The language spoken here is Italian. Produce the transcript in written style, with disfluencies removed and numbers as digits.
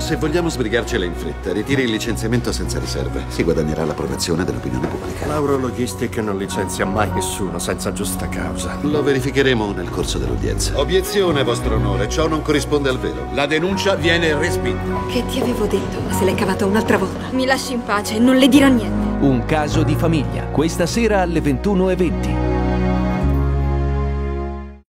Se vogliamo sbrigarcela in fretta, ritiri il licenziamento senza riserve. Si guadagnerà l'approvazione dell'opinione pubblica. Lauro Logistic non licenzia mai nessuno senza giusta causa. Lo verificheremo nel corso dell'udienza. Obiezione, vostro onore. Ciò non corrisponde al vero. La denuncia viene respinta. Che ti avevo detto, ma se l'hai cavata un'altra volta. Mi lasci in pace, non le dirò niente. Un caso di famiglia, questa sera alle 21:20.